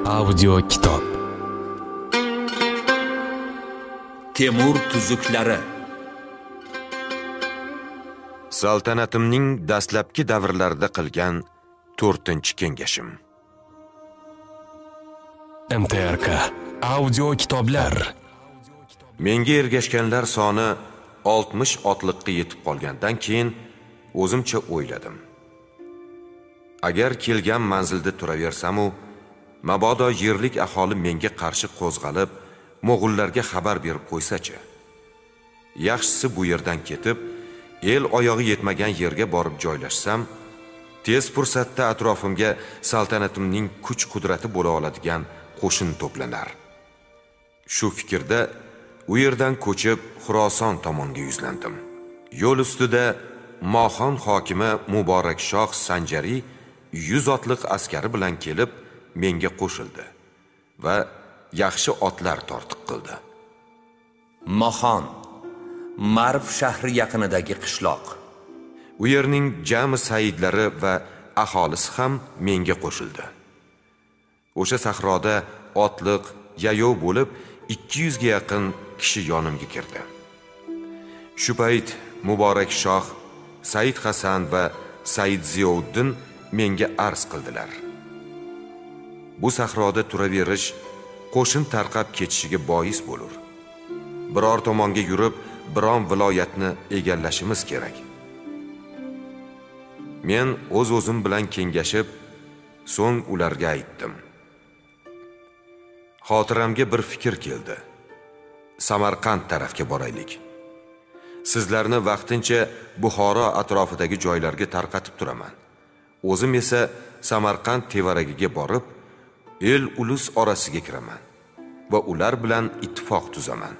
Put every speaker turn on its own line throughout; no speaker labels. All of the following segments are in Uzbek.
Audio kitob.
Temur tuzuklari.
Saltanatimning dastlabki davrlarida qilgan 4-kengashim.
MTRK audio kitoblar.
Menga ergashganlar soni 60 otliqqa yetib qolgandan keyin o'zimcha o'yladim. Agar kelgan manzilda turaversam-u, mabodo yerlik aholi menga qarshi qo'zg'alib, mo'g'ullarga xabar berib qo'ysa-chi. Yaxshisi bu yerdan ketib, el oyog'i yetmagan yerga borib joylashsam, tez fursatda atrofimga saltanatimning kuch-qudrati bo'la oladigan qo'shin to'planar. Shu fikrda u yerdan ko'chib Xuroson tomonga yuzlandim. Yo'l ustida Moxon hokimi Muborakshoh Sanjari 100 otliq askari bilan kelib menga qo'shildi va yaxshi otlar tortiq qildi.
Moxon Marv shahri yaqinidagi qishloq.
U yerning jami saidlari va aholisi ham menga qo'shildi. O'sha sahroda otliq, yayov bo'lib 200 ga yaqin kishi yonimga kirdi. Shu payt Muborakshoh, Said Hasan va Said Ziyovuddin menga arz qildilar. Bu sahroda turaverish qo'shin tarqab ketishiga bois bo'lur. Biror tomonga yurib, biron viloyatni egallashimiz kerak. Men o'z-o'zim bilan kengashib, so'ng ularga aytdim. Xotiramga bir fikr keldi. Samarqand tarafga boraylik. Sizlarni vaqtincha Buxoro atrofidagi joylarga tarqatib turaman. O'zim esa Samarqand tevaragiga borib, el ulus orasiga kiraman va ular bilan ittifoq tuzaman.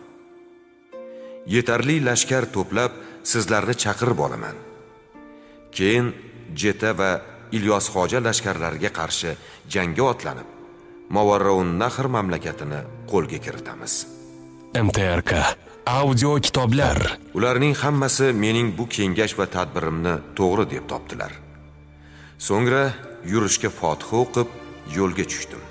Yetarli lashkar to'plab sizlarni chaqirib olaman. Keyin Jeta va Ilyos Xoja lashkarlariga qarshi jangga otlanib, Movarraun Nahr mamlakatini qo'lga kiritamiz.
MTRK audio kitoblar.
Ularning hammasi mening bu kengash va tadbirimni to'g'ri deb topdilar. So'ngra yurishga Fotiha o'qib yo'lga tushdim.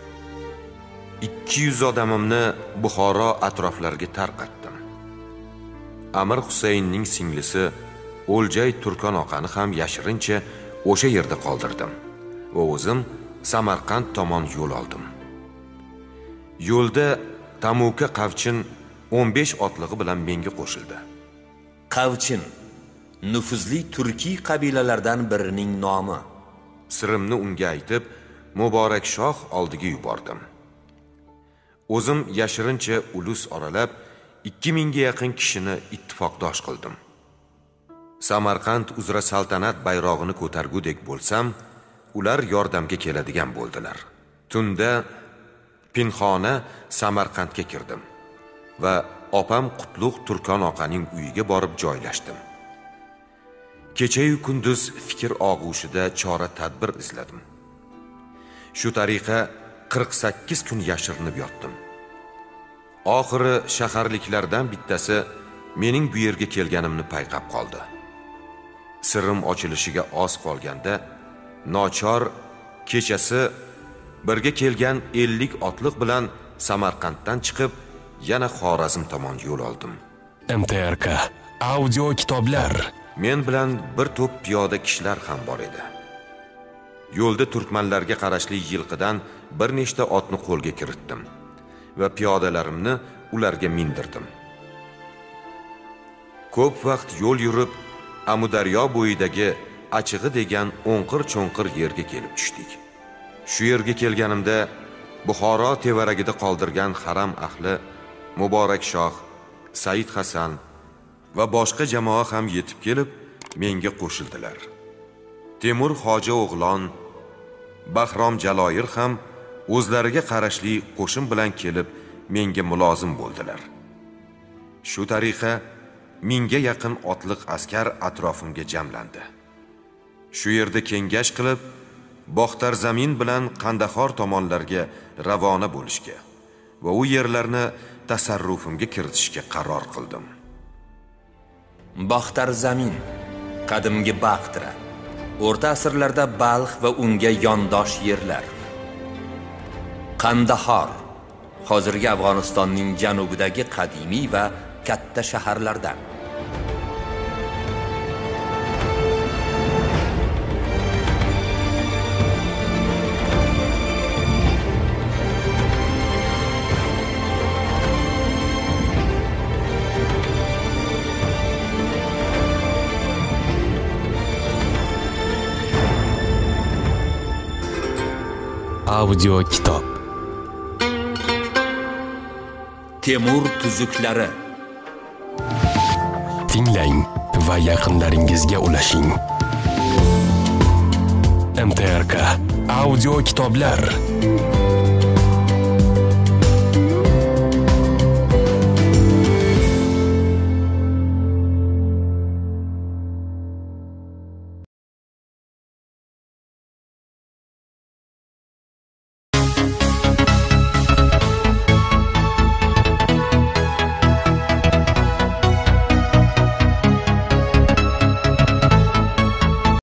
200 odamimni Buxoro atroflariga tarqatdim. Amir Husaynning singlisi O'ljay Turkon oqani ham yashirincha o'sha yerda qoldirdim va o'zim Samarqand tomon yo'l oldim. Yo'lda Tamuka Qavchin 15 otlig'i bilan menga qo'shildi.
Qavchin nufuzli turkiy qabilalardan birining nomi.
Sirimni unga aytib, Muborakshoh oldiga yubordim. O'zim yashirincha ulus oralab 2000 ga yaqin kishini ittifoqdosh qildim. Samarqand uzra saltanat bayrog'ini ko'targudek bo'lsam, ular yordamga keladigan bo'ldilar. Tunda pinxona Samarqandga kirdim va opam Qutlug' Turkon oqaning uyiga borib joylashdim. Kecha-yu kunduz fikr og'ushida chora tadbir izladim. Shu tariqa 48 kun yashirinib yotdim. Oxiri shaharliklardan bittasi mening bu yerga kelganimni payqab qoldi. Sirrim ochilishiga oz qolganda, nochor kechasi birga kelgan 50 otliq bilan Samarqanddan chiqib, yana Xorazm tomon yo'l oldim.
MTRK audio kitoblar.
Men bilan bir to'p piyoda kishilar ham bor edi. Yo'lda turkmanlarga qarashli yilqidan bir nechta otni qo'lga kiritdim va piyodalarimni ularga mindirdim. Ko'p vaqt yo'l yurib, Amudaryo bo'yidagi Achig'i degan o'nqir-cho'nqir yerga kelib tushdik. Shu yerga kelganimda Buxoro tevaragida qoldirgan haram ahli Muborakshoh, Said Hasan va boshqa jamoa ham yetib kelib menga qo'shildilar. Temur Xoja o'g'lon, Bahrom Jaloir ham o'zlariga qarashli qo'shin bilan kelib menga mulozim bo'ldilar. Shu tariqa 1000 ga yaqin otliq askar atrofimga jamlandi. Shu yerda kengash qilib, Baxtar Zamin bilan Qandahor tomonlarga ravona bo'lishga va u yerlarni tasarrufimga kiritishga qaror qildim.
Baxtar Zamin qadimgi Baxtra, o'rta asrlarda Balx va unga yondosh yerlar. Qandahor hozirgi Afg'onistonning janubidagi qadimiy va katta shaharlardan.
Audio kitob.
Temur tuzuklari.
Tinglang va yaqinlaringizga ulashing. MTRK Audio kitoblar.